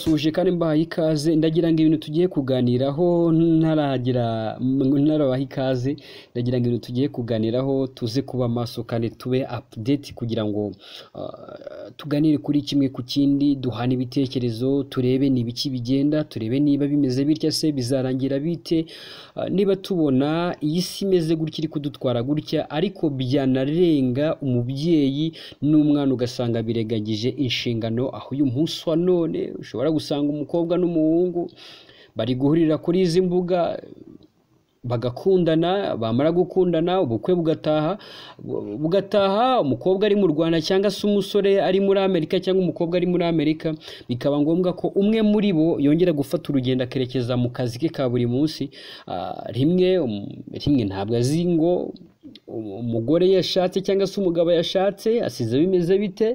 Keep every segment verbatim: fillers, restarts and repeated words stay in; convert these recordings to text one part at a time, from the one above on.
ndabasuje kandi mbahaye ikaze. Ndagira ngo ibintu tugiye kuganiraho ntaragira ntarabaha ikaze, ndagira ngo ibintu tugiye kuganiraho tuze kuba maso kandi tube update kugira ngo uh, tuganire kuri kimwe ku kindi, duhana ibitekerezo, turebe ni biki bigenda, turebe niba bimeze bitya se bizarangira bite, uh, niba tubona iyi si imeze gutya iri kudutwara gutya ariko byanarenga umubyeyi n'umwana ugasanga biregagije inshingano, aho uyu munsi wa none ushobora gusanga umukobwa n'umuhungu bari guhurira kuri izi mbuga bagakundana, bamara gukundana ubukwe bugataha bugataha umukobwa ari mu Rwanda cyangwa se umusore ari muri Amerika cyangwa umukobwa ari muri Amerika, bikaba ngombwa ko umwe muri bo yongera gufata urugendo akerekeza mu kazi ke ka buri munsi. Uh, rimwe um, rimwe ntabwo azi ngo umugore yashatse cyangwa se umugabo yashatse asize bimeze bite.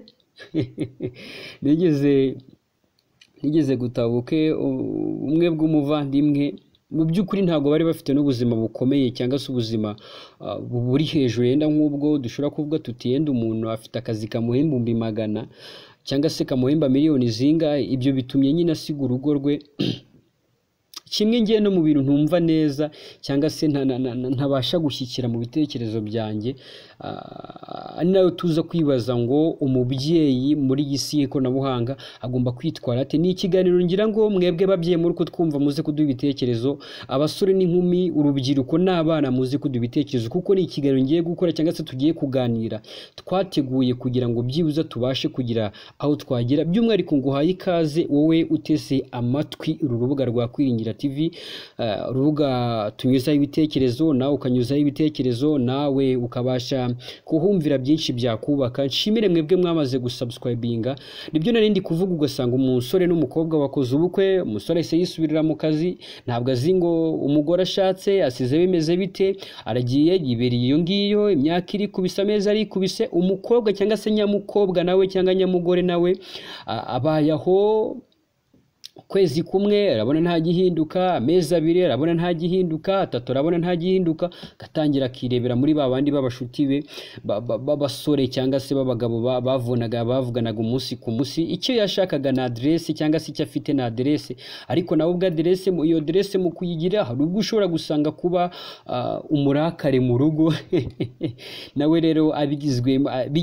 nigeze nigeze gutabuke umwe bw'umuvandimwe, mu by'ukuri ntabwo bari bafite n'ubuzima bukomeye cyangwa se ubuzima uh, buri hejuru yenda nk'ubwo dushobora kuvuga tuti yenda umuntu afite akazi kamuhemba ibihumbi magana cyangwa se kamuhemba miliyoni zinga. Ibyo bitumye nyine asiga urugo rwe kimwe ngiye no mu bintu ntumva neza cyangwa se ntabasha gushyikira mu bitekerezo byanjye. Ari nayo tuza kwibaza ngo umubyeyi muri iyi si y'ikoranabuhanga agomba kwitwara ate. Ni ikiganiro ngira ngo mwebwe babyeyi muri ko twumva muze kuduha ibitekerezo, abasore n'inkumi, urubyiruko n'abana muze kuduha ibitekerezo, kuko ni ikiganiro ngiye gukora cyangwa se tugiye kuganira twateguye kugira ngo byibuze tubashe kugira aho twagera. By'umwihariko nguhaye ikaze wowe utese amatwi uru rubuga rwa Kwiringira T V, uh, urubuga tunyuzaho ibitekerezo, nawe ukanyuzaho ibitekerezo, nawe ukabasha kuhumvira byinshi byakubaka. Nshimire mwebwe mwamaze gusubscribinga. Nibyo narindi kuvuga, ugasanga umusore n'umukobwa bakoze ubukwe, umusore se yisubirira mu kazi, ntabwo azi ngo umugore ashatse asize bimeze bite, aragiye yibereye iyo ngiyo, imyaka iri kubisa ameza ari kubise, umukobwa cyangwa se nyamukobwa nawe cyangwa nyamugore nawe uh, abayaho kwezi kumwe arabona nta gihinduka, amezi abiri arabona nta gihinduka, atatu arabona nta gihinduka, gatangira akirebera muri babandi babashuti be babasore cyangwa se babagabo bavunaga bavuganaga umunsi ku munsi. Icyo yashakaga na adresse cyangwa se icyo afite na adresse, ariko nawe ubwa adresse mu iyo adresse mu kuyigira hari ubwo ushobora gusanga kuba uh, umurakare mu rugo nawe rero abigizwe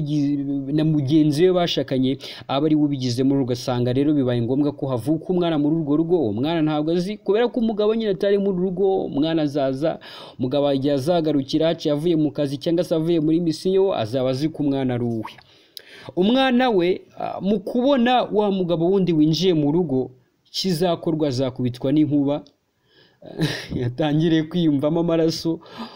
na mugenzi we bashakanye aba ari ubigizemo, ugasanga rero bibaye ngombwa ko havuka umwana muri urwo rugo. Umwana ntabwo azi, kubera ko umugabo nyine atari muri rugo, umwana azaza, umugabo ajya azagarukira yavuye mu kazi cyangwa se avuye muri misiyo, azaba azi ko umwana ari uwe. Umwana we mu kubona wa mugabo wundi winjiye mu rugo, kizakorwa azakubitwa n'inkuba, yatangire kwiyumvamo amaraso,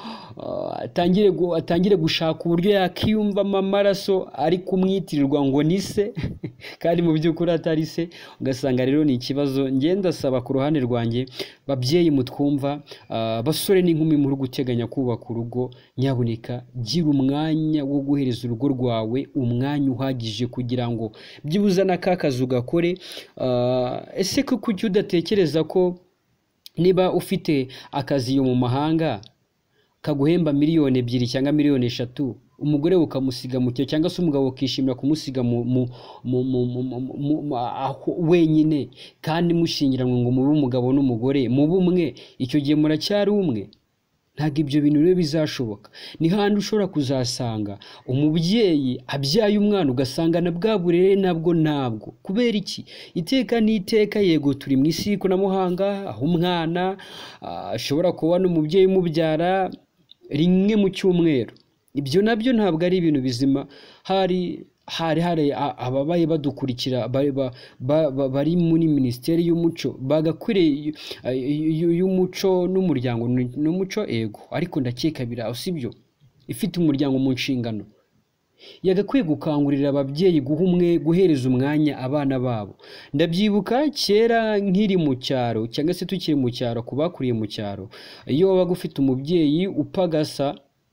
atangire atangire gushaka uburyo yakiyumvamo amaraso ari kumwitirirwa ngo ni se kandi mu by'ukuri atari se. Ugasanga rero ni ikibazo. Ngenda saba ku ruhande rwanjye babyeyi mutwumva, uh, basore n'inkumi muri guteganya kubaka urugo, nyabuneka gira umwanya wo guhereza urugo rwawe umwanya uhagije kugira ngo byibuza n'akakazi ugakore. Uh, ese ko kuki udatekereza ko niba ufite akazi yo mu mahanga kaguhemba miliyoni ebyiri cyangwa miliyoni eshatu, umugore ukamusiga mu cyo cyangwa se umugabo ukishimira kumusiga mu wenyine kandi mushingiranwe ngo mube umugabo n'umugore mu bumwe, icyo gihe muracyari umwe? Ntabwo ibyo bintu rero bizashoboka. Ni handi ushobora kuzasanga umubyeyi abyaye umwana ugasanga na bwa burere nabwo ntabwo. Kubera iki? Iteka n'iteka, yego turi mu isi y'ikoranabuhanga aho umwana ashobora uh, kuba n'umubyeyi umubyara rimwe mu cyumweru. Ibyo nabyo ntabwo ari ibintu bizima. Hari hari hari ababaye badukurikira bari bari muri Minisiteri y'Umuco, bagakwire y'Umuco n'umuryango n'umuco, ego ariko ndakeka bira usibyo ifite umuryango mu nshingano, yagakwiye gukangurira ababyeyi guha umwe guhereza umwanya abana babo. Ndabyibuka kera nkiri mu cyaro cyangwa se tukiri mu cyaro, kubakuriye mu cyaro, iyo wabaga ufite umubyeyi upagasa,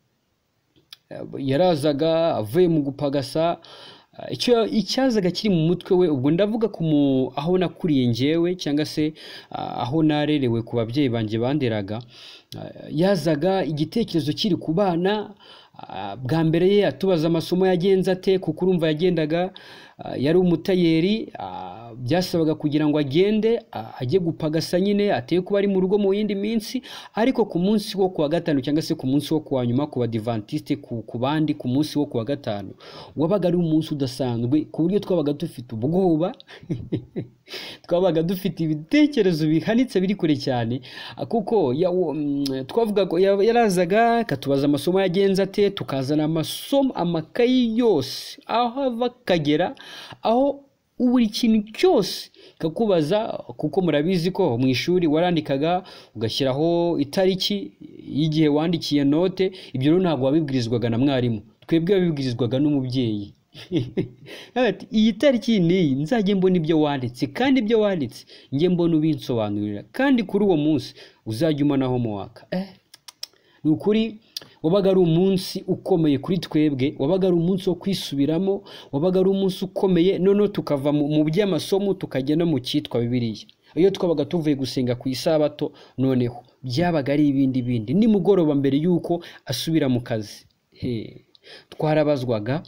yarazaga avuye mu gupagasa, icyo icyazaga kiri mu mutwe we, ubwo ndavuga ku aho nakuriye ngewe cyangwa se aho narerewe ku babyeyi banje banderaga, yazaga igitekerezo kiri ku bana Ah, bwa mbere ye atubaza amasomo yagenze ate, kuko urumva yagendaga ah, yari umutayeri, ah, byasabaga kugira ngo agende ah, ajye gupagasa nyine ateye kuba ari mu rugo mu yindi minsi, ariko ku munsi wo kuwa gatanu cyangwa se ku munsi wo kuwa nyuma ku badivantiste, ku, ku bandi ku munsi wo kuwa gatanu wabaga ari umunsi udasanzwe, ku buryo twabaga dufite ubwoba twabaga dufite ibitekerezo bihanitse biri kure cyane, ah, kuko ya, mm, twavuga ko ya- yarazaga akatubaza amasomo yagenze ate, tukazana amasomo amakayi yose aho ava akagera, aho buri kintu cyose kakubaza, kuko murabizi ko mu ishuri warandikaga ugashyiraho itariki y'igihe wandikiye note, ibyo rero ntabwo wabibwirizwaga na mwarimu, twebwe wabibwirizwaga n'umubyeyi. Ati iyi tariki niyi nzajye mbona ibyo wanditse, kandi ibyo wanditse njye mbona ubinsobanurira, kandi kuri uwo munsi uzajya umana homework. eh ni ukuri wabaga ari umunsi ukomeye kuri twebwe, wabaga ari umunsi wo kwisubiramo, wabaga ari umunsi ukomeye, noneho tukava mu mu by'amasomo tukajya no mu cyitwa Bibiliya. Iyo twabaga tuvuye gusenga ku isabato, noneho byabaga ari ibindi bindi. Nimugoroba mbere yuko asubira mu kazi, he twarabazwaga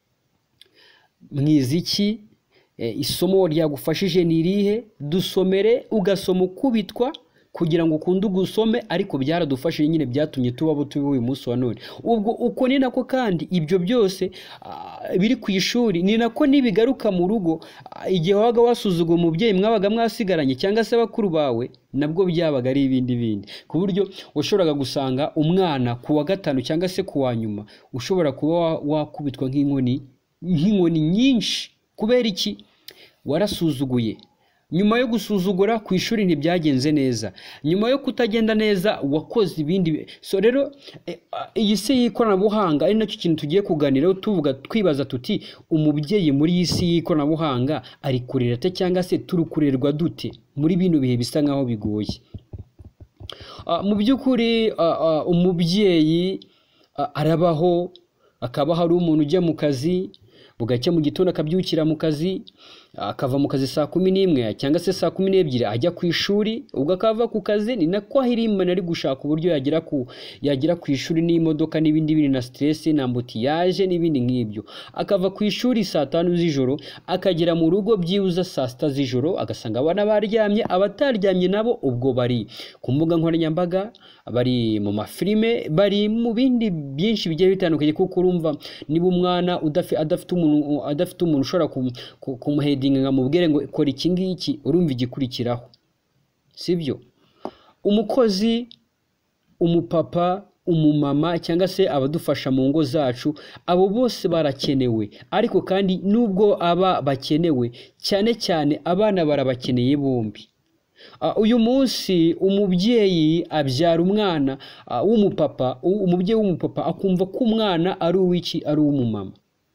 mwiziki, e, isomo ryagufashije ni irihe, dusomere, ugasoma ukubitwa kugira ngo ukunde ugusome, ariko byaradufashije nyine, byatumye tuba tubi uyu munsi wa none. Ubwo uko ni nako kandi ibyo byose ah, biri ku ishuri ni nako nibigaruka mu rugo, ah, igihe wabaga wasuzuga umubyeyi mwabaga mwasigaranye cyangwa se bakuru bawe, nabwo byabaga ari ibindi bindi, ku buryo washoboraga gusanga umwana ku wa gatanu cyangwa se ku wa nyuma ushobora kuba wa- wakubitwa nk'inkoni nk'inkoni nyinshi. Kubera iki? Warasuzuguye. Nyuma yo gusuzugura ku ishuri ntibyagenze neza, nyuma yo kutagenda neza wakoze ibindi bi- so rero eh, ah, iyi si y'ikoranabuhanga ari nacyo kintu tugiye kuganiraho, tuvuga twibaza tuti umubyeyi muri iyi si y'ikoranabuhanga ari kurera ate, cyangwa se turi kurerwa dute muri bino bihe bisa nkaho bigoye. Ah, mu by'ukuri ah, ah, umubyeyi ah, arabaho, akaba hari umuntu ujya mu kazi, bugacya mu gitondo akabyukira mu kazi, akava mu kazi saa kumi n'imwe cyangwa se saa kumi n'ebyiri ajya ku ishuri, ubwo akava ku kazi ni nako ahirimbana ari gushaka uburyo yagera ku yagera ku ishuri n'imodoka n'ibindi biri na stress na ambutiyaje n'ibindi nk'ibyo. Akava ku ishuri saa tanu z'ijoro akagera mu rugo byibuza saa sita z'ijoro, agasanga abana baryamye, abataryamye nabo ubwo bari ku mbuga nkoranyambaga, bari mu mafilime, bari mu bindi byinshi bigiye bitandukanye, kuko urumva niba umwana udafi- adafite umuntu adafite umuntu ushobora kum- ku- kumuhedinga ngo amubwire ngo kora iki ngiki, urumva igikurikiraho, sibyo? Umukozi, umupapa, umumama cyangwa se abadufasha mu ngo zacu, abo bose barakenewe, ariko kandi nubwo aba bakenewe cyane cyane abana barabakeneye bombi. Ah, uyu munsi umubyeyi abyara umwana ah, w'umupapa, u- umubyeyi w'umupapa akumva ko umwana ari uw'iki, ari uw'umumama.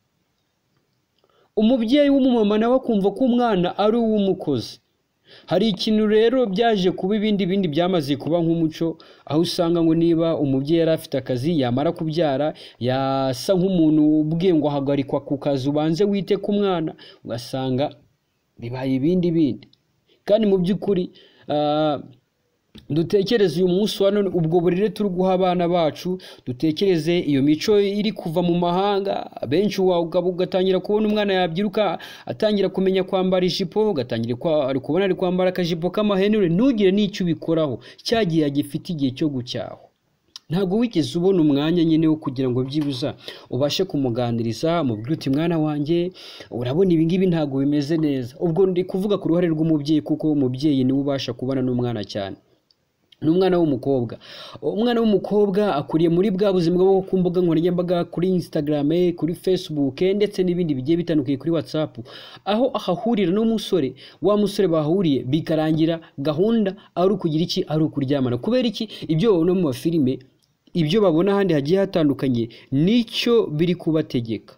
Umubyeyi w'umumama nawe akumva ko umwana ari uw'umukozi. Hari ikintu rero byaje kuba ibindi bindi byamaze kuba nk'umuco, aho usanga ngo niba umubyeyi yari afite akazi, yamara kubyara yasa nk'umuntu ubwiye ngo ahagarikwa ku kazi ubanze wite ku mwana, ugasanga bibaye ibindi bindi. Kandi mu by'ukuri ah, dutekereze uyu munsi wa none, ubwo burere turi guha abana bacu, dutekereze iyo mico iri kuva mu mahanga. Benshi wa- ugaba- ugatangira kubona umwana yabyiruka atangira kumenya kwambara ijipo, ugatangira kwa- ari kubona ari kwambara akajipo k'amahenure, ntugire n'icyo ubikoraho, cyagiye gifite igihe cyo gucyaho. Ntabwo wigeze ubona umwanya nyine wo kugira ngo byibuza ubashe kumuganiriza, mubwire uti mwana wanjye urabona ibi ngibi ntabwo bimeze neza. Ubwo ndi kuvuga ku ruhare rw'umubyeyi, kuko umubyeyi niwe ubasha kubana n'umwana cyane, n'umwana w'umukobwa. Umwana w'umukobwa akuriye muri bwa buzima bwo ku mbuga nkoranyambaga, kuri Instagram, kuri Facebook ndetse n'ibindi bigiye bitandukanye, kuri WhatsApp, aho ahahurira n'umusore, wa musore bahuriye bikarangira gahunda ari ukugira iki, ari ukuryamana. Kubera iki? Ibyo babona mu mafilime, ibyo babona ahandi hagiye hatandukanye, nicyo biri kubategeka.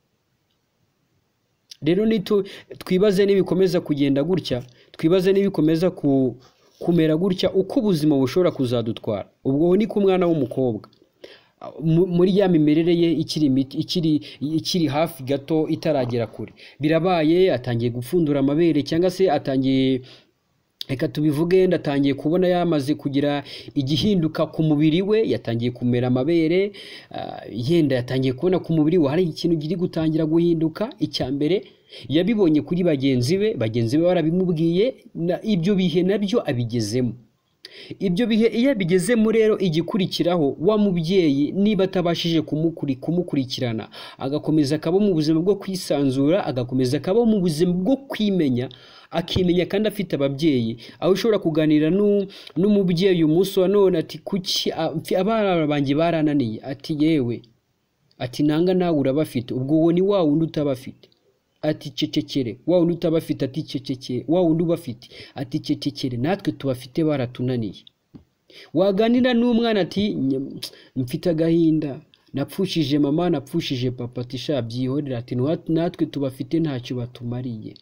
Rero nitu twibaze nibikomeza kugenda gutya, twibaze nibikomeza ku kumera gutya, uko ubuzima bushobora kuzadutwara. Ubwo ni ku mwana w'umukobwa mu- muri ya mimerere ye ikiri miti- ikiri ikiri hafi gato itaragera kure, birabaye atangiye gupfundura amabere cyangwa se atangiye reka tubivuge, ndatangiye kubona yamaze kugira igihinduka ku mubiri we, yatangiye kumera amabere, ah, yenda yatangiye kubona ku mubiri we hari ikintu kiri gutangira guhinduka. Icya mbere yabibonye kuri bagenzi be, bagenzi be barabimubwiye, na ibyo bihe nabyo abigezemo. Ibyo bihe iyo abigezemo rero, igikurikiraho wa mubyeyi niba atabashije kumukuri kumukurikirana agakomeza akaba mu buzima bwo kwisanzura, agakomeza akaba mu buzima bwo kwimenya, akimenya kandi afite ababyeyi, aho ushobora kuganira nu- n'umubyeyi umunsi wa none ati kuki a- mfi- abana banjye barananiye, ati yewe, ati nanga nawe urabafite, ubwo uwo ni wa wundi utabafite, ati cecekere, wa wundi utabafite ati cecekere, wa wundi ubafite ati cecekere, natwe tubafite baratunaniye. Waganira n'umwana ati "Nye- mfite agahinda, napfushije mama, napfushije papa", ati sha byihorera, ati "Nwa- natwe tubafite ntacyo batumariye".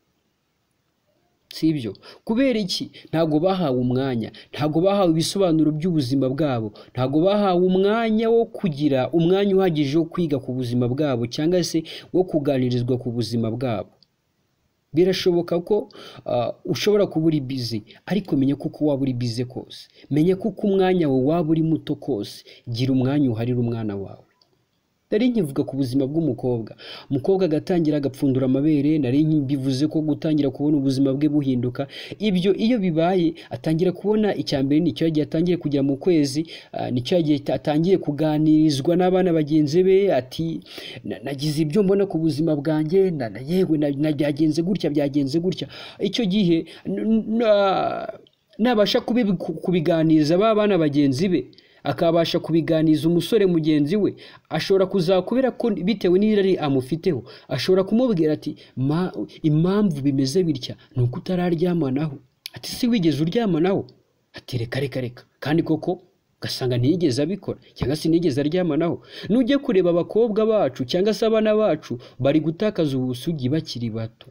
Sibyo? Kubera iki? Ntago bahawe umwanya, ntago bahawe ibisobanuro by'ubuzima bwabo, ntago bahawe umwanya wo kugira umwanya uhagije wo kwiga ku buzima bwabo, cyangwa se wo kuganirizwa ku buzima bwabo. Birashoboka ko ah, ushobora kuba uri bize, ariko menya kuko waba uri bize kose, menya kuko umwanya wawe waba uri muto kose, gira umwanya uharira umwana wawe. Nari nkivuga ku buzima bw'umukobwa, umukobwa agatangira agapfundura amabere, nari bivuze ko gutangira kubona ubuzima bwe buhinduka. Ibyo iyo bibaye atangira kubona, icya mbere nicyo yagiye atangiye kujya mu kwezi, ah, nicyo yagiye atangiye kuganirizwa n'abana bagenzi be, ati "Na- nagize ibyo mbona ku buzima bwanjye, na- na- yewe na- na- byagenze gutya byagenze gutya". Icyo gihe n- na- nabasha kubi- kubiganiza ba bana bagenzi be, akabasha kubiganiza umusore mugenzi we, ashobora kuzakubera ko bitewe n'irari amufiteho, ashobora kumubwira ati "Ma, impamvu bimeze bitya ni uko utararyamanaho". Ati "si wigeze uryamanaho?" Ati "reka reka reka", kandi koko ugasanga ntiyigeze abikora, cyangwa se ntiyigeze aryamanaho. Nujye kureba abakobwa bacu cyangwa se abana bacu, bari gutakaza ubusugi bakiri bato,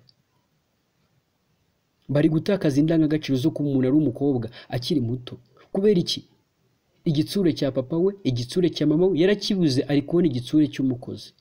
bari gutakaza indangagaciro zo kuba umuntu ari umukobwa akiri muto. Kubera iki? Igitsure cya papa we, igitsure cya mama we yarakibuze, ari kubona igitsure cy'umukozi.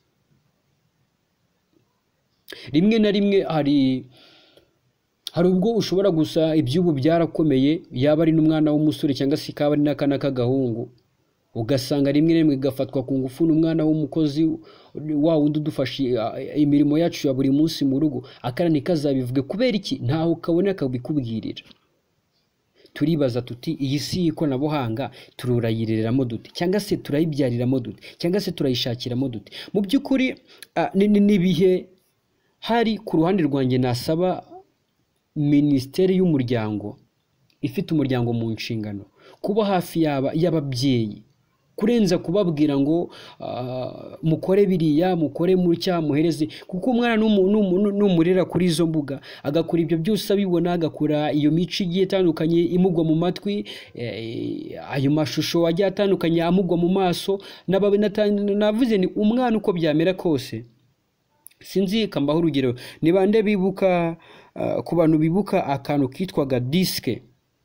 Rimwe na rimwe hari hari ubwo ushobora gusa iby'ubu byarakomeye, yaba ari n'umwana w'umusore cyangwa se kaba ari n'akana k'agahungu, ugasanga rimwe na rimwe gafatwa ku ngufu n'umwana w'umukozi wa wundi udufashe ah, imirimo yacu ya buri munsi mu rugo, akana ntikazabivuge. Kubera iki? Ntaho kabone akabikubwirira. Turibaza tuti iyi si y'ikoranabuhanga turayirereramo dute, cyangwa se turayibyariramo dute, cyangwa se turayishakiramo dute? Mu by'ukuri ah, ni- ni- n'ibihe hari ku ruhande rwanjye nasaba minisiteri y'umuryango, ifite umuryango mu nshingano, kuba hafi yaba y'ababyeyi, kurenza kubabwira ngo ah, mukore biriya, mukore mutya, muhereze, kuko umwana numu- numu- numurera kuri izo mbuga, agakora ibyo byose abibona, agakora iyo mico igiye itandukanye imugwa mu matwi, eh, ayo mashusho agiye atandukanye amugwa mu maso. N'ababe- nata- navuze ni umwana uko byamera kose, sinzi kambaho urugero, ni bande bibuka ah, ku bantu bibuka akantu kitwaga disike,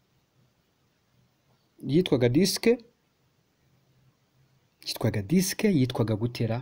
yitwaga disike yitwaga disike yitwaga gutera,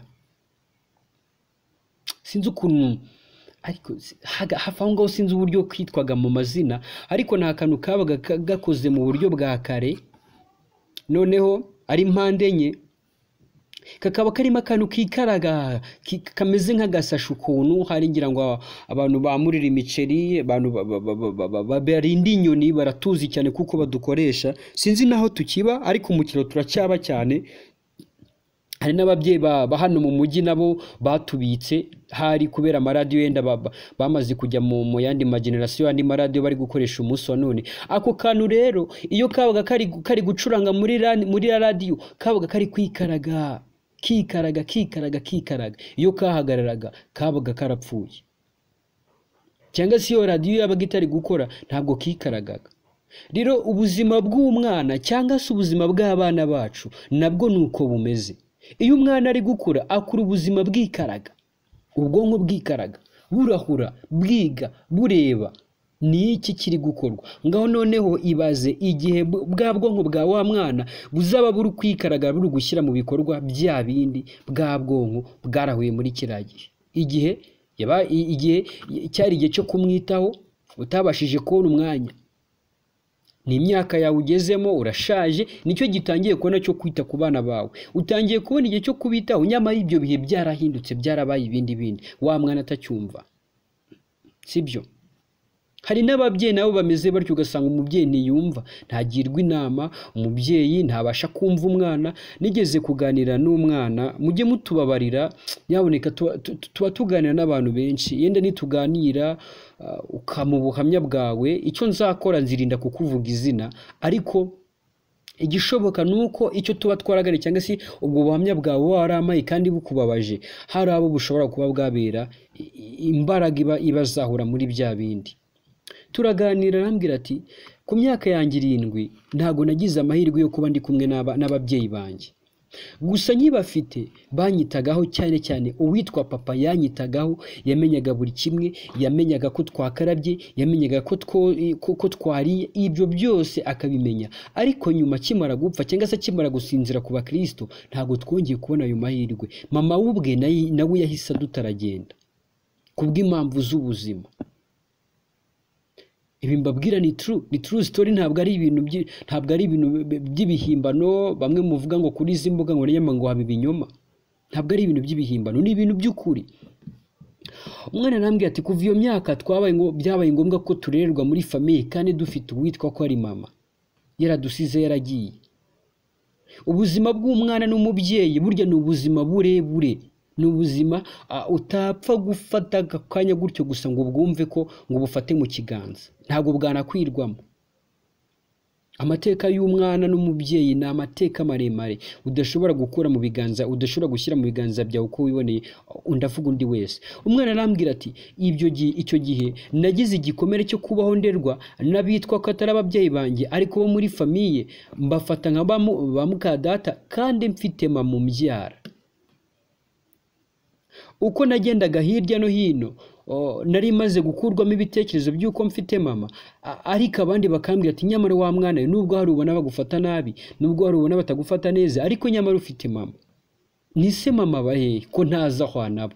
sinzi ukuntu, ariko si- haga- hafi aho ngaho sinzi uburyo kitwaga mu mazina, ariko nta kantu kabaga ka- gakoze mu buryo bwa kare, noneho ari mpande enye, kakaba karimo akantu kikaraga ki- kameze nk'agasashi ukuntu, hari ngira ngo abantu bamurira imiceri, abantu ba- ba- ba- ba- ba- ba- ba- barinda inyoni baratuzi cyane kuko badukoresha, sinzi naho tukiba, ariko mu kiro turacyaba cyane. Hari n'ababyeyi ba ba hano mu mujyi nabo batubitse, hari kubera amaradiyo yenda ba- ba- bamaze kujya mu mu yandi magenerasiyo, andi maradiyo bari gukoresha umunsi wa none. Ako kantu rero iyo kabaga kari kari gucuranga muri ra- muri ya radiyo, kabaga kari kwikaraga kikaraga kikaraga kikaraga, iyo kahagararaga kabaga karapfuye, cyangwa se iyo radiyo yabaga itari gukora ntabwo kikaragaga. Rero ubuzima bw'umwana cyangwa se ubuzima bw'abana bacu nabwo ni uko bumeze. Iyo umwana ari gukura, akura ubuzima bwikaraga, ubwonko bwikaraga, burahura, bwiga, bureba ni iki kiri gukorwa. Ngaho noneho ibaze igihe bu- bwa bwonko bwa wa mwana buzaba buri kwikaraga, buri gushyira mu bikorwa bya bindi bwa bwonko bwarahuye muri kiriya gihe. Igihe yaba i- igihe cyari igihe cyo kumwitaho, utabashije kubona umwanya, ni imyaka yawe ugezemo, urashaje, nicyo gitangiye kubona cyo kwita ku bana bawe, utangiye kubona igihe cyo kubitaho, nyamara ibyo bihe byarahindutse, byarabaye ibindi bindi, wa mwana atacyumva. Sibyo? Hari n'ababyeyi nabo bameze batyo, ugasanga umubyeyi ntiyumva, ntagirwa inama, umubyeyi ntabasha kumva umwana. Nigeze kuganira n'umwana, mujye mutubabarira, nyaboneka tuba tuganira n'abantu benshi, yenda nituganira ukamu buhamya bwawe, icyo nzakora nzirinda kukuvuga izina, ariko igishoboka nuko icyo tuba twaragane cyangwa se ubwo buhamya bwawe waramaye kandi bukubabaje, hari abo bushobora kuba bwabera imbaraga iba ibazahura muri bya bindi. Turaganira, arambwira ati ku myaka yanjye irindwi ntago nagize amahirwe yo kuba ndi kumwe n'ababyeyi banjye, gusa nkibafite banyitagaho cyane cyane, uwitwa papa yanyitagaho, yamenyaga buri kimwe, yamenyaga ko twakarabye, yamenyaga ko ko twariye, ibyo byose akabimenya. Ariko nyuma kimara gupfa cyangwa se kimara gusinzira ku bakristo, ntago twongeye kubona ayo mahirwe. Mama ubwe nawe yahise adutaragenda kubw'impamvu z'ubuzima. Ibi mbabwira ni true, ni true story, ntabwo ari ibintu ntabwo ari ibintu by'ibihimbano bamwe muvuga ngo kuri izi mbuga ngo nyama ngo habe ibinyoma. Ntabwo ari ibintu by'ibihimbano, ni ibintu by'ukuri. Umwana arambwira ati kuva iyo myaka twabaye ngo byabaye ngombwa ko turererwa muri famille kandi dufite uwitwa ko ari mama, yaradusize yaragiye. Ubuzima bw'umwana n'umubyeyi burya ni ubuzima burebure, ni ubuzima utapfa gufata akanya gutyo gusa ngo bwumve ko ngo bufate mu kiganza, ntabwo bwanakwirwamo. Amateka y'umwana n'umubyeyi ni amateka maremare udashobora gukura mu biganza, udashobora gushyira mu biganza byawe uko wiboneye, undavuga undi wese. Umwana arambwira ati ibyo gihe icyo gihe nagize igikomere cyo kubaho nderwa n'abitwa ko atari ababyeyi banjye ariko bo muri famille, mbafata nka ba mukadata kandi mfite mama umbyara. Uko nagendaga hirya no hino nari maze gukurwamo ibitekerezo by'uko mfite mama, ariko abandi bakambwira ati nyamara wa mwana, nubwo hari ubona bagufata nabi, nubwo hari ubona batagufata neza, ariko nyamara ufite mama. Nise mama bahe ko ntaza aho nabo.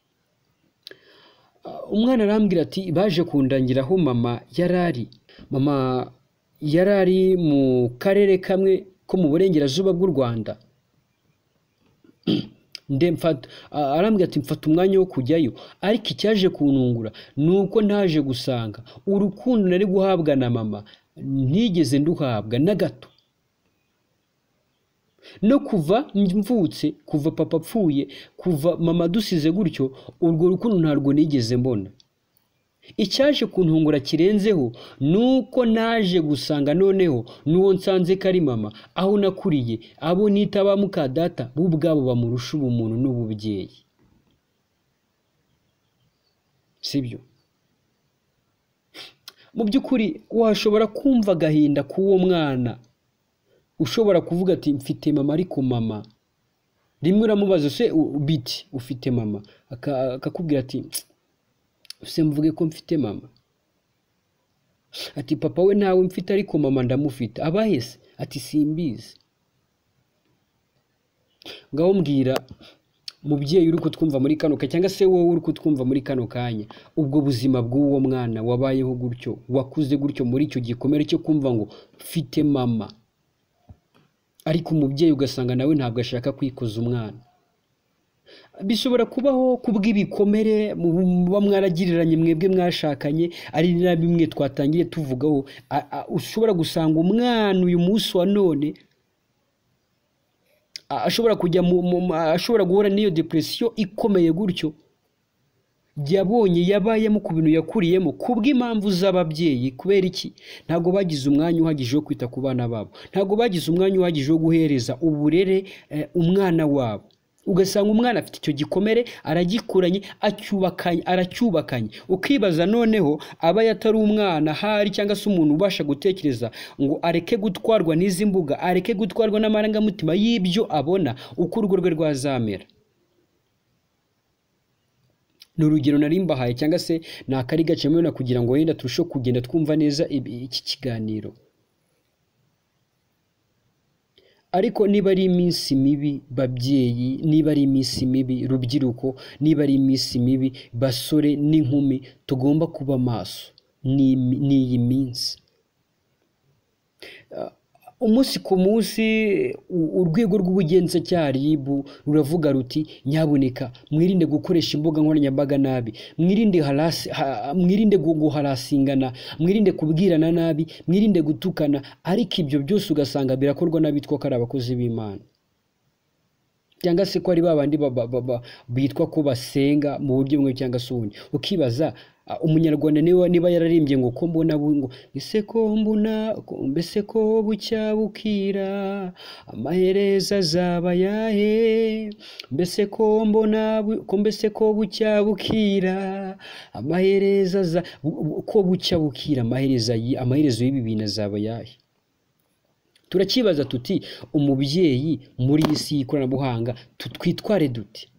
Umwana arambwira ati baje kundangiraho mama yarari. Mama yarari mu karere kamwe ko mu burengerazuba bw'u Rwanda. Nde mfata arambwira ati mfata umwanya wo kujyayo, ariko icyaje kuntungura nuko ntaje gusanga urukundo nari guhabwa na mama ntigeze nduhabwa na gato. No kuva mvutse, kuva papa apfuye, kuva mama dusize gutyo, urwo rukundo ntarwo nigeze mbona. Icyaje kuntungura kirenzeho nuko naje gusanga noneho nuwo nsanze kari mama aho nakuriye, abo nita ba mukadata bo ubwabo bamurusha ubumuntu n'ububyeyi. Sibyo? Mu by'ukuri washobora kumva agahinda k'uwo mwana, ushobora kuvuga ati mfite mama, ariko mama rimwe uramubaza se biti ufite mama, akakubwira ati use mvuge ko mfite mama. Ati papa we ntawe mfite ariko mama ndamufite. Abahese ati simbizi. Ngaho mbwira mubyeyi uri kutwumva muri kano kanya, cyangwa se wowe uri kutwumva muri kano kanya, ubwo buzima bw'uwo mwana wabayeho gutyo, wakuze gutyo muri icyo gikomere cyo kumva ngo mfite mama, ariko umubyeyi ugasanga nawe ntabwo ashaka kwikoza umwana. Bishobora kubaho kubw'ibikomere muba mwaragiriranye mwebwe mwashakanye, ari na bimwe twatangiye tuvugaho. Ushobora gusanga umwana uyu munsi wa none ashobora kujya ashobora guhura n'iyo depression ikomeye gutyo, yabonye yabayemo ku bintu yakuriyemo kubw'impamvu z'ababyeyi. Kubera iki? Ntago bagize umwanya uhagije wo kwita ku bana babo, ntago bagize umwanya uhagije wo guhereza uburere umwana wabo. Ugasanga umwana afite icyo gikomere, aragikuranye, acyubakanye, aracyubakanye. Ukibaza noneho aba yatari umwana hari cyangwa se umuntu ubasha gutekereza ngo areke gutwarwa n'izi mbuga, areke gutwarwa n'amarangamutima y'ibyo abona, uko urugo rwe rwazamera. Ni urugero nari mbahaye, cyangwa se ni akari gace mbona kugira ngo wenda turusheho kugenda twumva neza iki kiganiro. Ariko niba ari iminsi mibi babyeyi, niba ari iminsi mibi rubyiruko, niba ari iminsi mibi basore n'inkumi, tugomba kuba maso ni iyi minsi. umunsi ku munsi urwego rw'ubugenzacyaha R I B ruravuga ruti nyabuneka mwirinde gukoresha imbuga nkoranyambaga nabi, mwirinde harasi ha, mwirinde guharasingana, mwirinde kubwirana nabi, mwirinde gutukana, ariko ibyo byose ugasanga birakorwa n'abitwa ko ari abakozi b'Imana cyangwa se ko ari babandi bitwa ko basenga mu buryo bumwe cyangwa se ubundi. Ukibaza umunyarwanda niba niba yararimbye ngo ko mbona ngo ese ko mbona mbese ko bucya bukira amahereza azaba yahe, mbese ko mbona ko mbese ko bucya bukira amahereza ko bucya bukira amahereza amaherezo y'ibi bintu azaba yahe. Turakibaza tuti umubyeyi muri isi y'ikoranabuhanga tutwitware duti.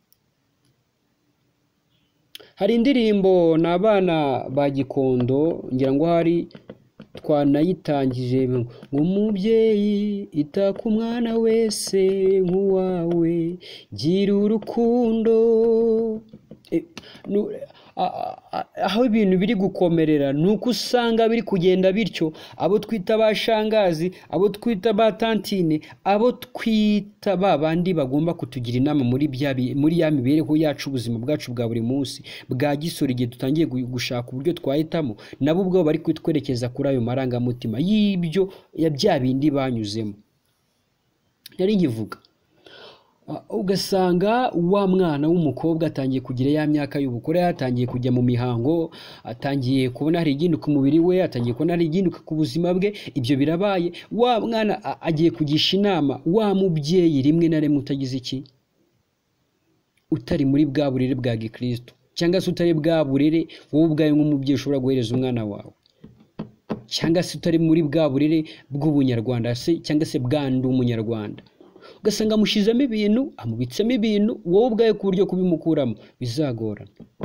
Hari indirimbo n'abana ba Gikondo ngira ngo hari twanayitangije ngo umubyeyi ita ku mwana wese nk'uwawe gira urukundo. E, nu, aho ibintu biri gukomerera nuko usanga biri kugenda bityo, abo twita bashangazi, abo twita batantine, abo twita babandi bagomba kutugira inama muri bya muri ya mibereho yacu, ubuzima bwacu bwa buri munsi bwa gisore igihe dutangiye gushaka uburyo twahitamo, nabo ubwo bari kwitwerekeza kuri ayo marangamutima y'ibyo ya bya bindi banyuzemo. Nari nkivuga ugasanga wa mwana w'umukobwa atangiye kugira ya myaka y'ubukure, atangiye kujya mu mihango, atangiye kubona hari iginduka ku mubiri we, atangiye kubona hari iginduka ku buzima bwe. Ibyo birabaye, wa mwana agiye kugisha inama wa mubyeyi rimwe na rimwe utagize iki, utari muri bwa burere bwa Gikristo, cyangwa se utari bwa burere wowe ubwawe nk'umubyeyi ushobora guhereza umwana wawe, cyangwa se utari muri bwa burere bw'ubunyarwanda se cyangwa se bwandi umunyarwanda. Ugasanga amushizemo ibintu, amubitsemo ibintu, wowe ubwawe ku buryo kubimukuramo bizagorana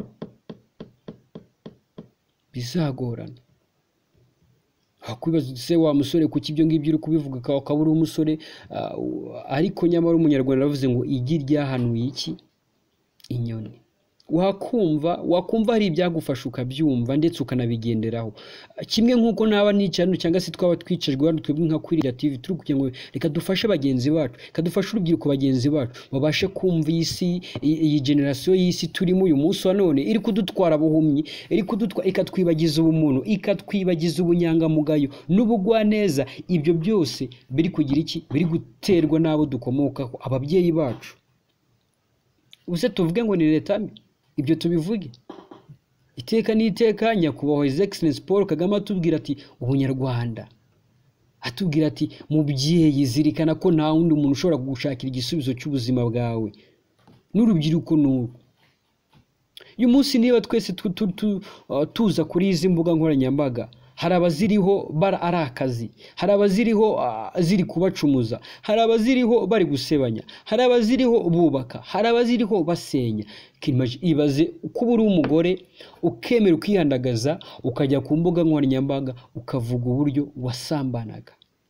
bizagorana Hakwibaza se wa musore kuki ibyo ngibyo uri kubivuga ka ukabura umusore, uh, ariko nyamara umunyarwanda aravuze ngo igi ryahanuye iki inyoni. Wakumva wakumva hari ibyagufasha ukabyumva ndetse ukanabigenderaho, kimwe nk'uko naba n'icyantu cyangwa se twaba twicajwe hano twebwe nka Kwirira T V turi kugira ngo reka dufashe bagenzi bacu, reka dufashe urubyiruko bagenzi bacu babashe kumva isi, iyi generation y'isi turimo uyu munsi wa none iri kudutwara buhumyi, iri kudutwara ikatwibagiza ubumuntu, ikatwibagiza ubunyangamugayo n'ubugwaneza. Ibyo byose biri kugira iki, biri guterwa n'abo dukomokaho, ababyeyi bacu. Ubuse tuvuge ngo ni leta mbi, ibyo tubivuge iteka n'iteka. Nyakubahwa His Excellency Paul Kagame atubwira ati ubunyarwanda, atubwira ati mubyeyi zirikana ko nta wundi umuntu ushobora kugushakira igisubizo cy'ubuzima bwawe n'urubyiruko n'uko. Uyu munsi niba twese tu, tu, tu, uh, tuza kuri izi mbuga nkoranyambaga, hari abaziriho bara ari akazi, hari abaziriho uh, ziri kubacumuza, hari abaziriho bari gusebanya, hari abaziriho bubaka, hari abaziriho basenya. Ibaze kuba uri umugore ukemera ukihandagaza ukajya ku mbuga nkoranyambaga ukavuga uburyo wasambanaga.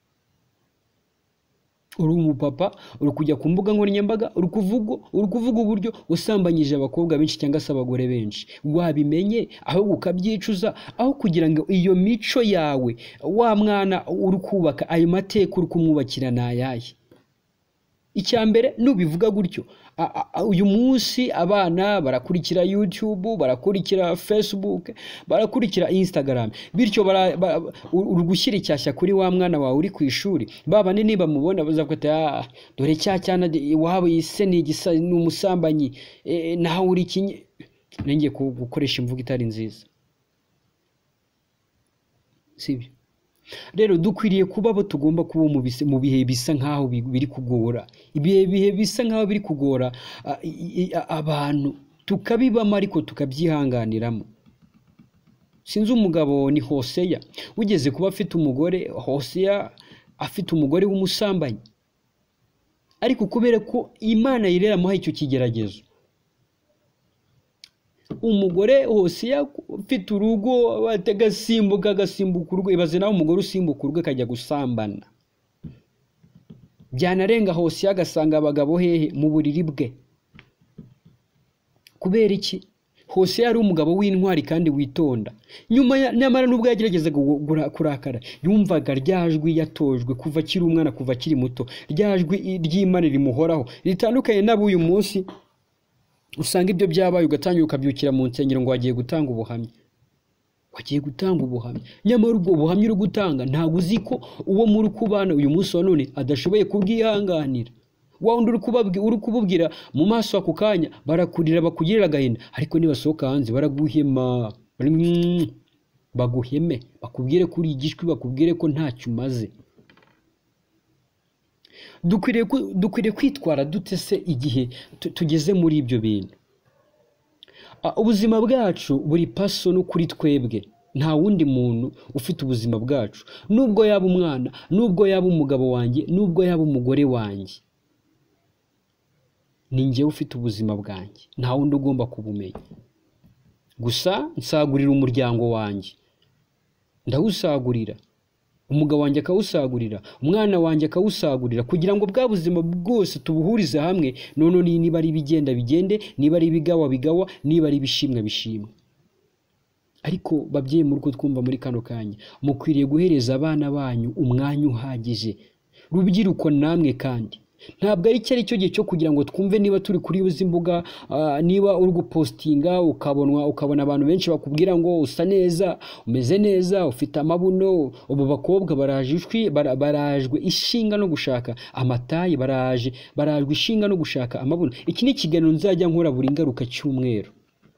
Uri umupapa uri kujya ku mbuga nkoranyambaga uri kuvuga uri kuvuga uburyo usambanyije abakobwa benshi cyangwa se abagore benshi. Wabimenye aho ukabyicuza, aho kugira ngo iyo mico yawe wa mwana uri kubaka ayo mateka uri kumwubakira nayaye. Icyambere nubivuga gutyo, uyu munsi abana barakurikira YouTube, barakurikira Facebook, barakurikira Instagram, bityo uri gushyira icyashya kuri wa mwana wawe uri ku ishuri. Babane niba mubona bazakwita ah, dore cya cyana wabo yise ni igisa n'umusambanyi, e, naho uri kinye. Nenge gukoresha imvugo itari nziza, sibyo? Rero dukwiriye kuba bo tugomba kuba mu bihe bisa nkaho biri kugora, ibihe bihe bisa nkaho biri kugora abantu, tukabibamo ariko tukabyihanganiramo. Sinzi umugabo ni Hoseya ugeze kuba afite umugore, Hoseya afite umugore w'umusambanyi, ariko kubera ko Imana yirera muha icyo kigeragezo, umugore Hoseya ufite urugo batagasimbuka gasimbuka urugo. Ibaze nawe umugore usimbuka urugo akajya gusambana, byanarenga Hoseya agasanga abagabo hehe mu buriri bwe. Kubera iki? Hose yari umugabo w'intwari kandi witonda. Nyuma ya- nyamara nubwo yageragezaga gu- gura- kurakara, yumvaga ryajwi yatojwe kuva akiri umwana, kuva akiri muto, ryajwi i- ry'Imana rimuhoraho, ritandukanye n'ab'uyu munsi usanga ibyo byabaye ugatangira ukabyukira mu nsengero ngo wagiye gutanga ubuhamya. Wagiye gutanga ubuhamya, nyamara ubwo buhamya uri gutanga ntabwo uzi ko uwo muri kubana uyu munsi wa none adashoboye kubwihanganira. Wa wundi uri kubabwi- uri kububwira mu maso ako kanya barakurira bakugirira agahinda, ariko nibasohoka hanze baraguhema, bari- mm, baguheme, bakubwire ko uri igishwi, bakubwire ko ntacyo umaze. Dukwiriye ku- dukwiriye kwitwara dute se igihe tu- tugeze muri ibyo bintu? Ah, ubuzima bwacu buri paso no kuri twebwe, nta wundi muntu ufite ubuzima bwacu, nubwo yaba umwana, nubwo yaba umugabo wanjye, nubwo yaba umugore wanjye, ni njyewe ufite ubuzima bwanjye, nta wundi ugomba kubumenya. Gusa nsagurira umuryango wanjye, ndawusagurira, umugabo wanjye akawusagurira, umwana wanjye akawusagurira, kugira ngo bwa buzima bwose tubuhurize hamwe. None ni- niba ari ibigenda bigende, niba ari ibigawa bigawa, niba ari ibishimwa bishimwe. Ariko babyeyi, muri ko twumva muri kano kanya, mukwiriye guhereza abana banyu umwanya uhagije. Rubyiruko namwe kandi, ntabwo ari cyo ari cyo gihe cyo kugira ngo twumve niba turi kuri izi mbuga, ah, niba uri gupostinga ukabonwa ukabona abantu benshi bakubwira ngo usa neza, umeze neza, ufite amabuno. Ubu bakobwa barajwe bara- barajwe ishinga no gushaka amatayi, baraje barajwe ishinga no gushaka amabuno. Iki ni ikiganiro nzajya nkora buri ngaruka cyumweru,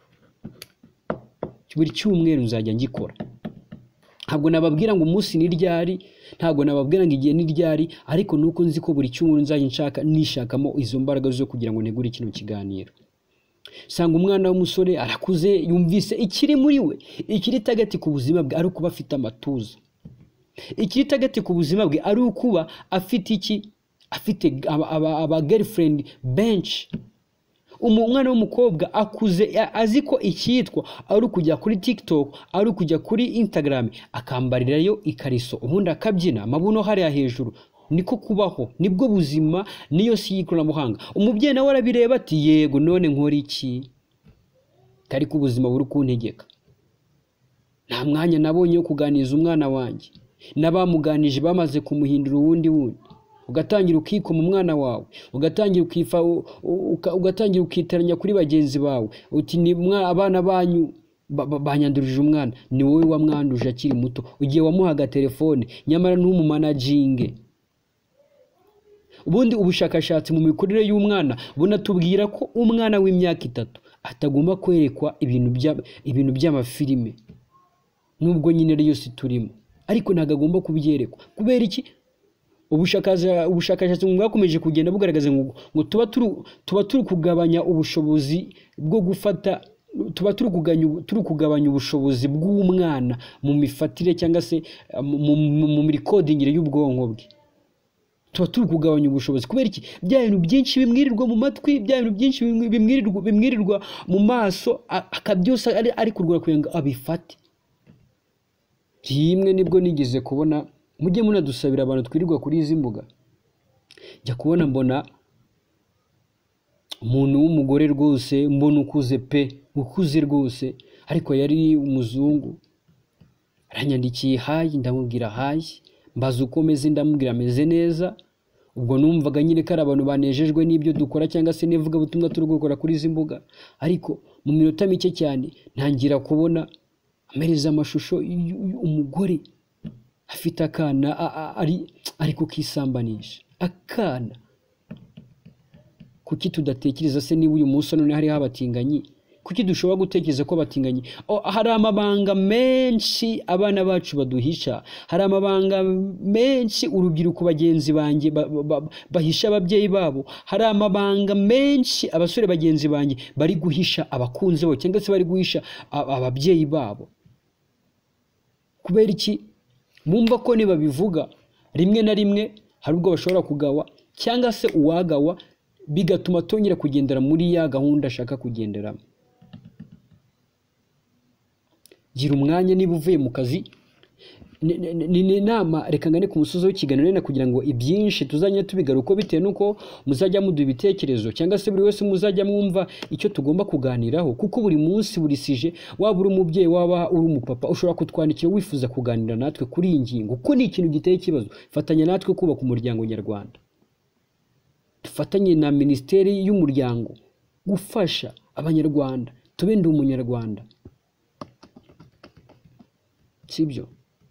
buri cyumweru nzajya ngikora. Ntabwo nababwira ngo umunsi ni ryari, ntabwo nababwira ngo igihe ni ryari, ariko nuko nzi ko buri cyumweru nzajya nshaka nishakamo izo mbaraga zo kugira ngo negure kino kiganiro. Sanga umwana w'umusore arakuze, yumvise ikiri muri we, ikiri tagati ku buzima bwe ari ukuba afite amatuza, ikiri tagati ku buzima bwe ari ukuba afite iki, afite aba, aba, aba girlfriend bench. Umwana w'umukobwa akuze a- azi ko icyitwa ari ukujya kuri TikTok, ari ukujya kuri Instagram, akambarirayo ikariso, ubundi akabyina amabuno hariya hejuru. Niko kubaho, nibwo buzima, niyo si y'ikoranabuhanga. Umubyeyi nawe arabireba ati yego, none nkora iki? Kari ku buzima buri kuntegeka. Nta mwanya nabonye wo kuganiriza umwana wanjye, n'abamuganije bamaze kumuhindura uwundi wundi. Ugatangira ukikoma umwana wawe, ugatangira ukifa u- u- uka- ugatangira ukiteranya kuri bagenzi bawe, uti ni mwa abana banyu ba- ba- banyandurije umwana. Ni wowe wamwanduje akiri muto, ugiye wamuhaga telefone, nyamara ntumumanajinge. Ubundi ubushakashatsi mu mikurire y'umwana bunatubwira ko umwana w'imyaka itatu atagomba kwerekwa ibintu bya ibintu by'amafilime, nubwo nyine ari yose turimo, ariko ntabwo agomba kubyerekwa. Kubera iki? Ubushakashatsi ubushakashatsi bwakomeje kugenda bugaragaza ngo ngo tuba turi tuba turi kugabanya ubushobozi bwo gufata, tuba turi kugabanya turi kugabanya ubushobozi bw'umwana mu mifatire cyangwa se uh, mu, mu, mu recording y'ubwonko bwe. Tuba turi kugabanya ubushobozi. Kubera iki? Bya bintu byinshi bimwirirwa mu matwi, bya bintu byinshi bimwi- bimwirirwa bimwirirwa mu maso, a- akabyose ari, ari kurwara kugira ngo abifate. Rimwe nibwo nigeze kubona, mujye munadusabira abantu twirirwa kuri izi mbuga, njya kubona mbona umuntu w'umugore rwose, mbona ukuze pe, ukuze rwose, ariko yari umuzungu. Aranyandikiye hayi, ndamubwira hayi, mbaza uko meze, ndamubwira ameze neza. Ubwo numvaga nyine ko ari abantu banejejwe n'ibyo dukora cyangwa se n'ivuga butumwa turi gukora kuri izi mbuga. Ariko mu minota mike cyane ntangira kubona amereza amashusho y'umugore afite akana a- a- ari ari kukisambanisha. Akana, kuki tudatekereza se niba uyu munsi none hari abatinganyi? Kuki dushobora gutekereza ko abatinganyi? Oh, hari amabanga menshi abana bacu baduhisha, hari amabanga menshi urubyiruko bagenzi banjye ba- ba- ba- bahisha ababyeyi babo, hari amabanga menshi abasore bagenzi banjye bari guhisha abakunzi babo cyangwa se bari guhisha a- ababyeyi babo. Kubera iki? Bumva ko nibabivuga rimwe na rimwe hari ubwo bashobora kugawa, cyangwa se uwagawa bigatuma tongera kugendera muri ya gahunda ashaka kugenderamo. Gira umwanya niba uvuye mu kazi, ni ni- ni- ni inama reka ngane ku musozi w'ikiganiro nena kugira ngo ibyinshi tuzajya tubigaruka bitewe nuko muzajya muduha ibitekerezo cyangwa se buri wese muzajya mwumva icyo tugomba kuganiraho, kuko buri munsi buri sije, waba uri umubyeyi waba uri umupapa, ushobora kutwandikira wifuza kuganira natwe kuri iyi ngingo, kuko ni ikintu giteye ikibazo. Fatanya natwe kubaka umuryango nyarwanda, dufatanye na minisiteri y'umuryango gufasha abanyarwanda, tube ndi umunyarwanda, sibyo?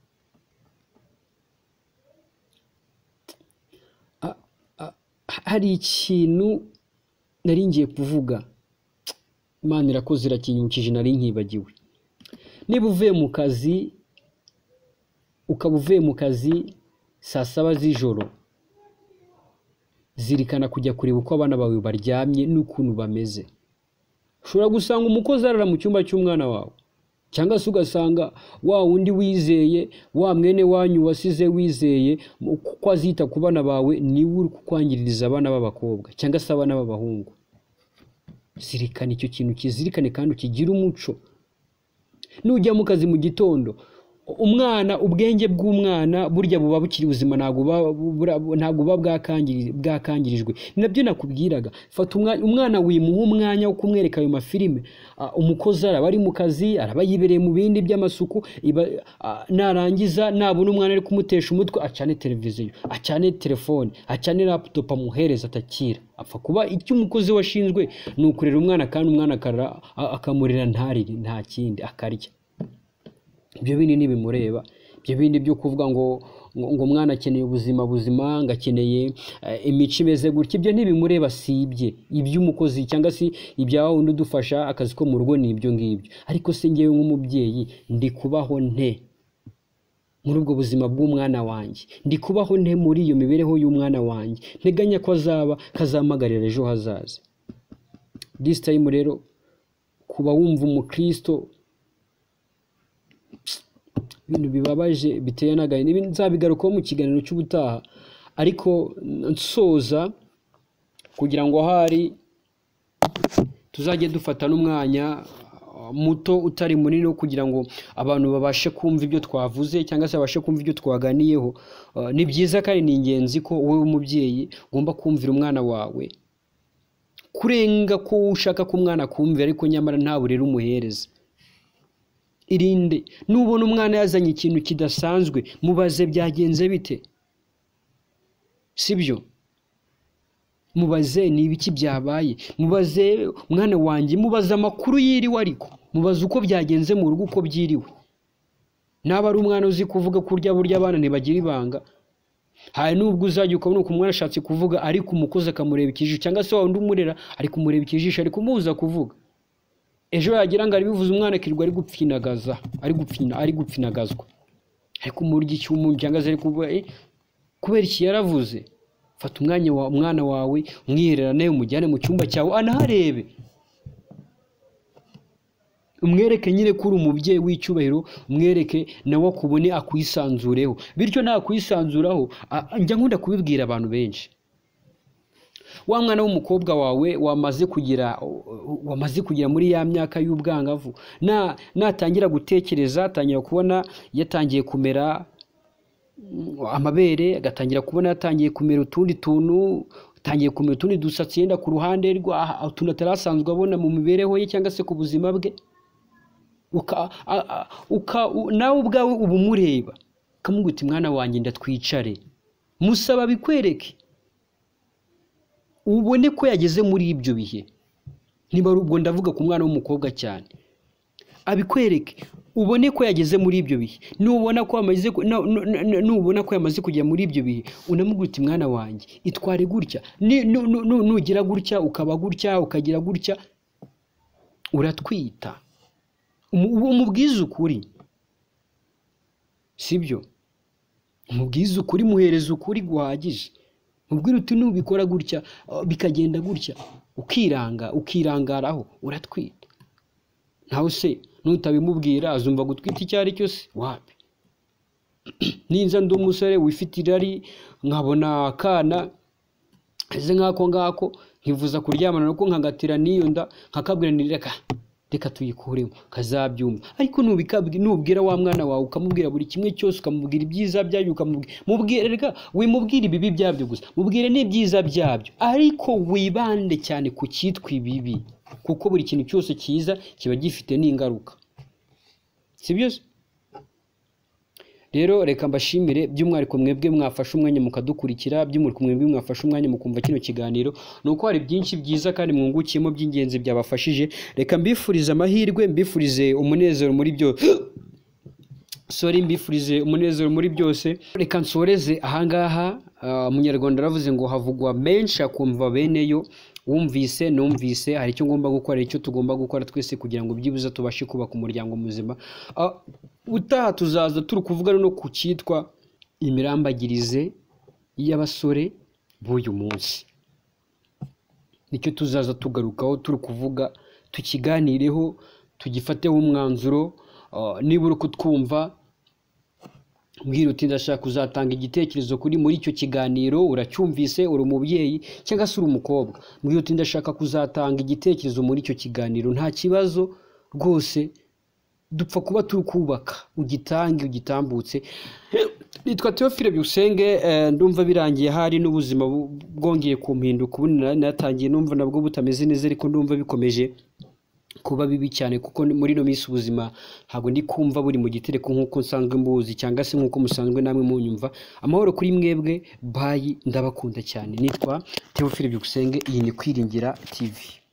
A- a- hari ikintu nari ngiye kuvuga, Imana irakoze irakinyukije nari nkibagiwe. Niba uvuye mu kazi ukaba uvuye mu kazi saa saba z'ijoro, zirikana kujya kureba uko abana bawe baryamye n'ukuntu bameze. Ushobora gusanga umukozi arara mu cyumba cy'umwana wawe, cyangwa se ugasanga wa wundi wizeye, wa mwene wanyu wasize wizeye ko azita ku bana bawe, niwe uri kukwangiririza abana b'abakobwa cyangwa se abana b'abahungu. Zirikana icyo kintu, kizirikane kandi ukigire umuco. Nujya mu kazi mu gitondo, umwana, ubwenge bw'umwana burya buba bukiri buzima, ntabwo buba bura- ntabwo buba bwakangiri- bwakangirijwe. Ni nabyo nakubwiraga, fata umwa- umwana wimuha umwanya wo kumwereka ayo mafilime. Ah, umukozi araba ari mu kazi, araba yibereye mu bindi by'amasuku, iba- ah, narangiza nabona umwana ari kumutesha umutwe, acane televiziyo, acane telefone, acane laptop, amuhereza atakira. Apfa kuba icyo umukozi washinzwe ni ukurera umwana, kandi umwana akarara, a- akamurera ntarire, nta kindi akarya. Ibyo bindi ntibimureba. Ibyo bindi byo kuvuga ngo ngo ngo umwana akeneye ubuzima buzima, ngo akeneye eh, imico imeze gutya, ibyo ntibimureba, si ibye. Iby'umukozi cyangwa se ibya wa wundi udufasha akazi ko mu rugo ni ibyo ngibyo. Ariko se ngewe nk'umubyeyi ndi kubaho nte muri ubwo buzima bw'umwana wanjye? Ndi kubaho nte muri iyo mibereho y'umwana wanjye nteganya ko azaba kazamagarira ejo hazaza? This time rero, kuba wumva umukristo, ibintu bibabaje biteye n'agahinda. Ibi nzabigarukaho mu kiganiro cy'ubutaha, ariko nsoza kugira ngo ahari tuzajye dufata n'umwanya uh, muto utari munini wo kugira ngo abantu babashe kumva ibyo twavuze cyangwa se babashe kumva ibyo twaganiyeho. Uh, ni byiza kandi ni ingenzi ko wowe umubyeyi ugomba kumvira umwana wawe kurenga ko ushaka ko umwana akumvira, ariko nyamara nta burere umuhereza. Irinde, nubona umwana yazanye ikintu kidasanzwe, mubaze byagenze bite, sibyo? Mubaze ni ibiki byabaye, mubaze mwana wanjye, mubaze amakuru yiriwe, ariko mubaze uko byagenze mu rugo, uko byiriwe. Naba ari umwana uzi kuvuga kurya, burya abana ntibagira ibanga. Hari nubwo uzajya ukabona uko umwana ashatse kuvuga, ariko umukozi akamureba ikijisho, cyangwa se wa wundi umurera ari kumureba ikijisho, ari kumubuza kuvuga. Ejo yagira ngo aribivuze, umwana akirirwa ari gupfinagaza, ari gupfina ari gupfinagazwa, ariko umurya icyumu cyangwa se ari kuvuga eh, kubera iki yaravuze. Fata umwanya wa umwana wawe, umwihererane, umujyane mu cyumba cyawe, anaharebe, umwereke nyine ko uri umubyeyi w'icyubahiro, umwereke nawe akubone, akwisanzureho. Bityo nta kwisanzuraho, a- njya nkunda kubibwira abantu benshi. Wa mwana w'umukobwa wawe wamaze kugira wamaze kugira muri ya myaka y'ubwangavu, na natangira gutekereza, atangira kubona yatangiye kumera mm, amabere, agatangira kubona yatangiye kumera utundi tuntu, atangiye kumera utundi dusatsi yenda ku ruhande rwa utuntu atarasanzwe abona mu mibereho ye cyangwa se ku buzima bwe, uka, a, a, uka u, nawe ubwawe uba umureba ukamubwira uti mwana wanjye ndatwicare, musaba bikwereke, ubone ko yageze muri ibyo bihe. Niba ari ubwo ndavuga ku mwana w'umukobwa cyane, abikwereke, ubone ko yageze muri ibyo bihe. Nubona ko yamaze ku- na- nu- nu- nubona ko yamaze kujya muri ibyo bihe, unamubwira uti mwana wanjye itware gutya, Ni- nu- nu- nu- nugira gutya, ukaba gutya, ukagira gutya, uratwita. Umu- umubwize ukuri, sibyo? Umubwize ukuri, muhereza ukuri guhagije, mubwire uti nubikora gutya, uh, bikagenda gutya, ukiranga ukirangaraho, uratwita. Nawe se nutabimubwira azumva gutwita icyo ari cyo se? Wapi? Ninza ndi umusore wifite irari, nkabona akana eze nk'ako ngako, nkivuza kuryamana nuko nkagatira n'iyo nda, nkakabwira nti reka reka tuyikuremo kazabyumva. Ariko nubikabwi nubwira wa mwana wawe ukamubwira buri kimwe cyose, ukamubwira ibyiza byabyo, ukamubwira mubwire reka wimubwira ibibi byabyo gusa, mubwire n'ibyiza byabyo, ariko wibande cyane ku cyitwa ibibi, kuko buri kintu cyose cyiza kiba gifite n'ingaruka, sibyo? Rero reka mbashimire by'umwihariko mwebwe mwafashe umwanya mukadukurikira, by'umwihariko mwebwe mwafashe umwanya mukumva kino kiganiro, nuko hari byinshi byiza kandi mwungukiyemo by'ingenzi byabafashije. Reka mbifurize amahirwe, mbifurize umunezero muri byo sorry mbifurize umunezero muri byose. Reka nsoreze ahangaha. Umunyarwanda aravuze ngo havugwa menshi akumva beneyo. Wumvise numvise, hari icyo ngomba gukora, icyo tugomba gukora twese kugira ngo byibuze tubashe kubaka umuryango muzima. Utaha tuzaza turi kuvuga no ku cyitwa imirambagirize y'abasore b'uyu munsi, nicyo tuzaza tugarukaho turi kuvuga, tukiganireho, tugifateho umwanzuro. Niba uri kutwumva mbwira uti ndashaka kuzatanga igitekerezo kuri muri icyo kiganiro, uracyumvise, uri umubyeyi cyangwa se uri umukobwa, mbwira uti ndashaka kuzatanga igitekerezo muri icyo kiganiro, nta kibazo rwose, dupfa kuba turi kubaka, ugitange ugitambutse. Nitwa Theophile Byukusenge, ndumva birangiye hari n'ubuzima bwongeye kumpinduka, ubu natangiye numva nabwo butameze neza, ariko ndumva bikomeje kuba bibi cyane, kuko muri no minsi ubuzima ntabwo ndi kumva buri mu gitereko nk'uko nsanzwe mbuzi, cyangwa se nk'uko musanzwe namwe munyumva. Amahoro kuri mwebwe, bayi, ndabakunda cyane. Nitwa Theophile Byukusenge, iyi ni Kwiringira T V.